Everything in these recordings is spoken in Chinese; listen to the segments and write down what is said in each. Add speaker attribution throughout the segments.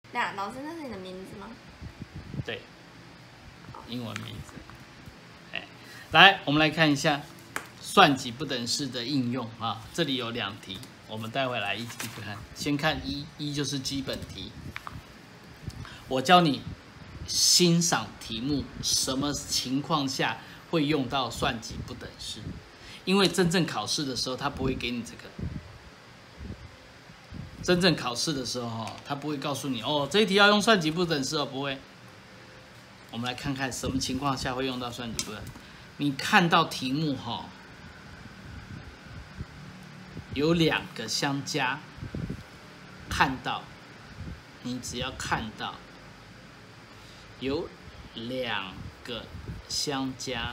Speaker 1: 那老师，那是你的名字吗？
Speaker 2: 对，英文名字。哎，来，我们来看一下算几不等式的应用啊。这里有2题，我们待会来一起看。先看一就是基本题。我教你欣赏题目，什么情况下会用到算几不等式？因为真正考试的时候，他不会给你这个。真正考试的时候，他不会告诉你哦，这一题要用算几不等式哦，不会。我们来看看什么情况下会用到算几不等。你看到题目有2个相加，看到，你只要看到有2个相加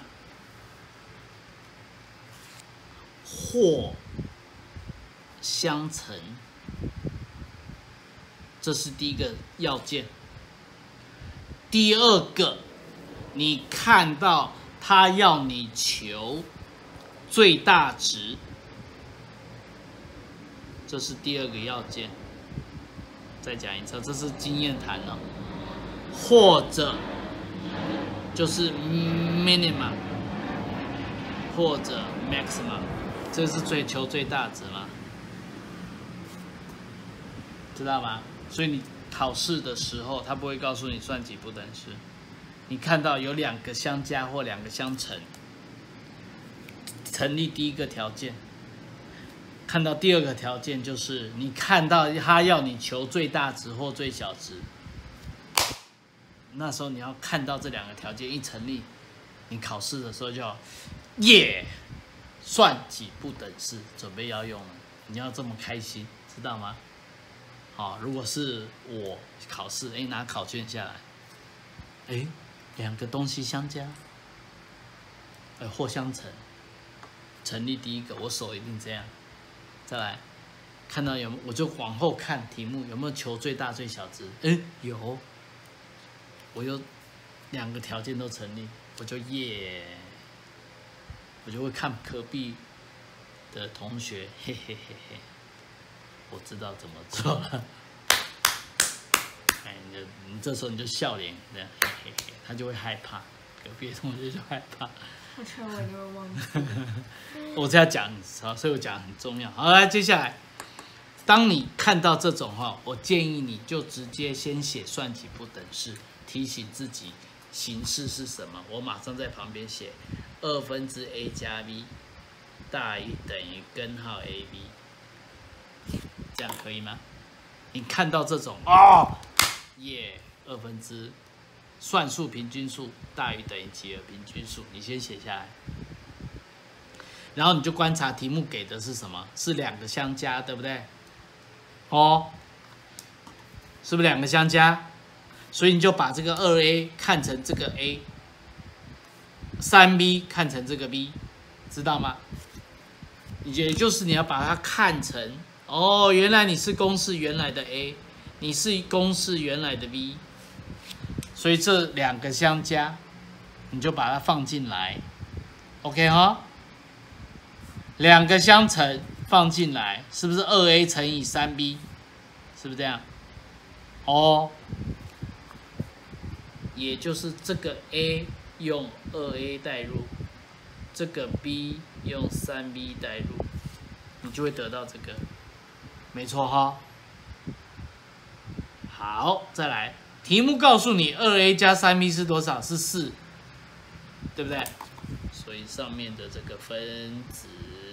Speaker 2: 或相乘。这是第一个要件。第二个，你看到他要你求最大值，这是第2个要件。再讲一次，这是经验谈哦。或者就是 minimum 或者 maximum， 这是求最大值吗？知道吗？所以你考试的时候，他不会告诉你算几不等式。你看到有2个相加或2个相乘，成立第一个条件。看到第2个条件就是你看到他要你求最大值或最小值，那时候你要看到这2个条件一成立，你考试的时候就要耶，算几不等式准备要用了，你要这么开心，知道吗？好，如果是我考试，拿考卷下来，2个东西相加，或相乘，成立第一个，我手一定这样。再来，看到有，我就往后看题目有没有求最大最小值，有，我有2个条件都成立，我就耶，我就会看隔壁的同学，嘿嘿嘿嘿。我知道怎么做了，你这时候你就笑脸这样，嘿嘿嘿，他就会害怕，隔壁的同学就害怕。
Speaker 1: 我觉得我一定会忘记。
Speaker 2: 我这样讲，所以我讲很重要。好，来接下来，当你看到这种我建议你就直接先写算几不等式，提醒自己形式是什么。我马上在旁边写2/a 加 b 大于等于根号 ab。这样可以吗？你看到这种耶，2/算术平均数大于等于几何平均数，你先写下来，然后你就观察题目给的是什么，是2个相加，对不对？是不是2个相加？所以你就把这个2a 看成这个 a，3b 看成这个 b， 知道吗？也就是你要把它看成。原来你是公式原来的 a， 你是公式原来的 b， 所以这2个相加，你就把它放进来 ，OK 2个相乘放进来，是不是2a 乘以3b？ 是不是这样？也就是这个 a 用2a 代入，这个 b 用3b 代入，你就会得到这个。没错好，再来，题目告诉你2a 加 3b 是多少？是4，对不对？所以上面的这个分子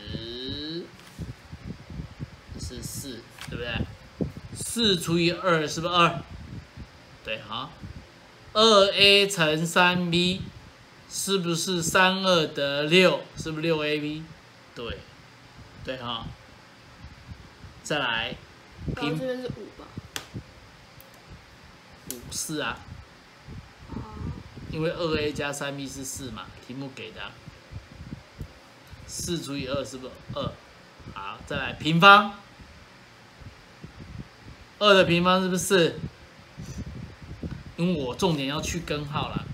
Speaker 2: 是4，对不对？4除以2是不是2？对2a 乘 3b 是不是32得6？是不是6ab？ 对，再来，
Speaker 1: 然后这边是5吧
Speaker 2: ？4啊，因为2a 加 3b 是4嘛，题目给的4除以2是不是2？好，再来平方，2的平方是不是4？因为我重点要去根号啦，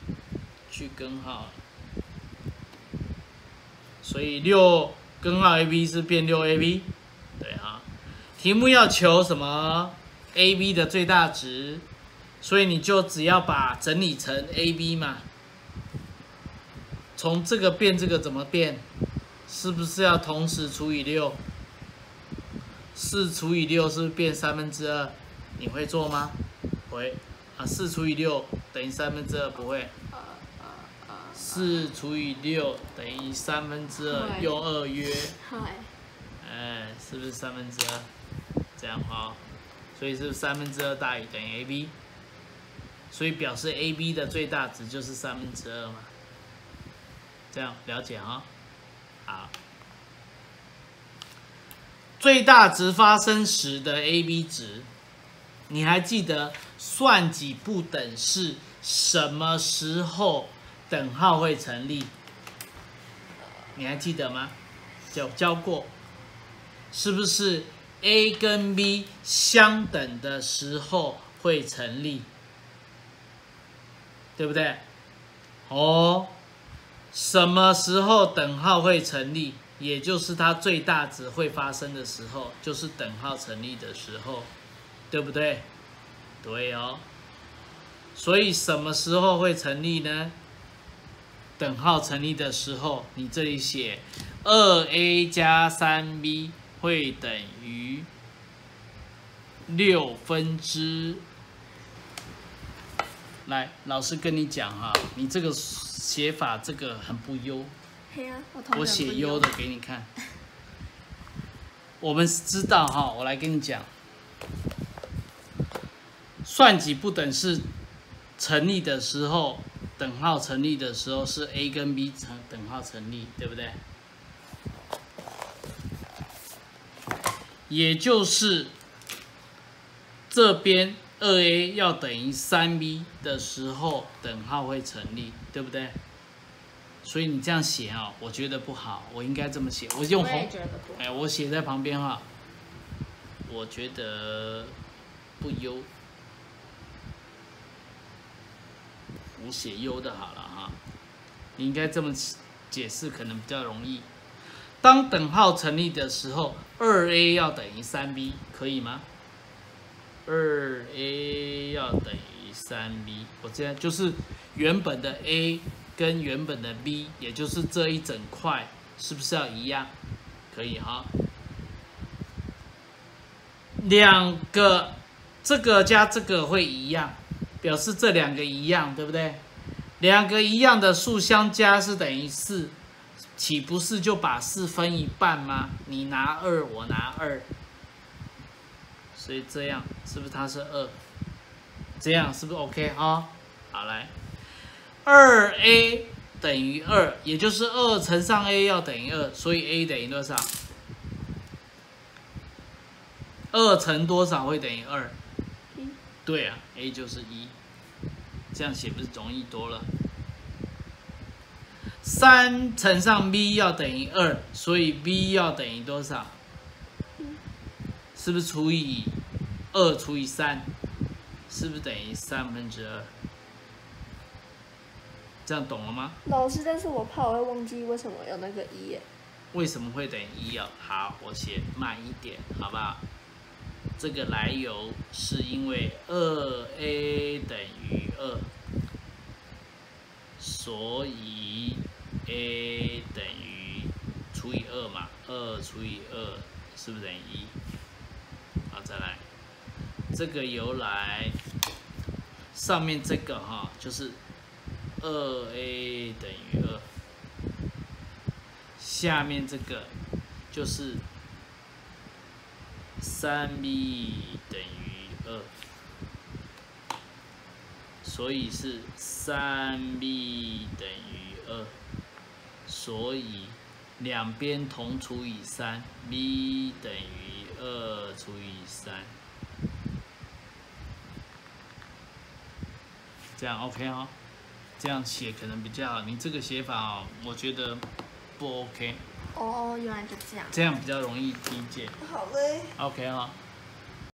Speaker 2: 所以6根号 ab 是变6ab， 对题目要求什么 ？ab 的最大值所以你就只要把整理成 AB 嘛。从这个变这个怎么变？是不是要同时除以6？4除以6是不是变2/3？你会做吗？会。啊，4除以6等于2/3，不会。4除以6等于2/3，用2约。哎，是不是2/3？这样哈，所以是2/3大于等于 AB， 所以表示 AB 的最大值就是2/3嘛。这样了解哈？好。最大值发生时的 AB 值，你还记得算几不等式什么时候等号会成立？你还记得吗？有教过，是不是 A 跟 B 相等的时候会成立？对不对？哦，什么时候等号会成立？也就是它最大值会发生的时候，就是等号成立的时候，对不对？对哦。所以什么时候会成立呢？等号成立的时候，你这里写 2a 加 3b 会等于6/。来，老师跟你讲哈，你这个写法这个很不优。我写优的给你看。我们知道哈，我来跟你讲，算几不等式成立的时候，等号成立的时候是 A 跟 B 等号成立，对不对？也就是这边2a 要等于3b 的时候，等号会成立，对不对？所以你这样写啊，我觉得不好，我应该这么写。我用红，哎，我写在旁边哈，我觉得不优，我写优的好了哈。你应该这么解释，可能比较容易。当等号成立的时候，2a 要等于3b，可以吗？2a 要等于3b，我这样就是原本的 a。跟原本的 B， 也就是这一整块，是不是要一样？可以哈。两个，这个加这个会一样，表示这两个一样，对不对？两个一样的数相加是等于4，岂不是就把4分一半吗？你拿2，我拿2，所以这样是不是它是2？这样是不是 OK 哈？好来。2a 等于2，也就是2乘上 a 要等于2，所以 a 等于多少？2乘多少会等于2？对啊 ，a 就是1，这样写不是容易多了。3乘上 b 要等于2，所以 b 要等于多少？是不是除以2除以3？是不是等于2/3？这样懂了吗？
Speaker 1: 老师，但是我怕我会忘记为什么有那个1耶。
Speaker 2: 为什么会等于1哦？好，我写慢一点，好不好？这个来由是因为2a 等于2，所以 a 等于除以2嘛，2除以2是不是等于1？好，再来，这个由来上面这个哈，就是2a 等于2，下面这个就是3b 等于2，所以是3b等于2，所以两边同除以3，b 等于2除以3，这样 OK 哦。这样写可能比较好，你这个写法哦，我觉得不 OK。
Speaker 1: 哦，原来就这样。
Speaker 2: 这样比较容易理解。
Speaker 1: 好嘞。
Speaker 2: OK 哈、哦。